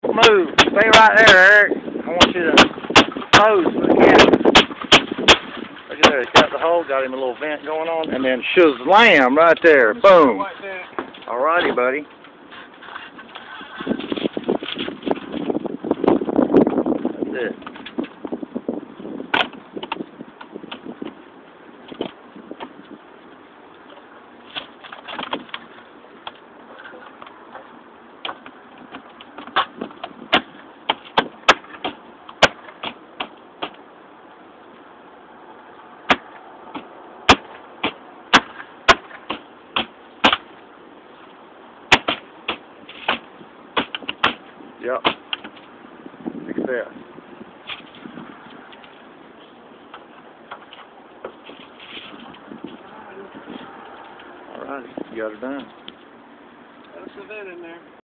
Move. Stay right there, Eric. I want you to pose for the camera. Look at there. He's got the hole. Got him a little vent going on. And then shazlam right there. Boom. Alrighty, buddy. That's it. Yep. Success. Alright, you got it done. That's the vent in there.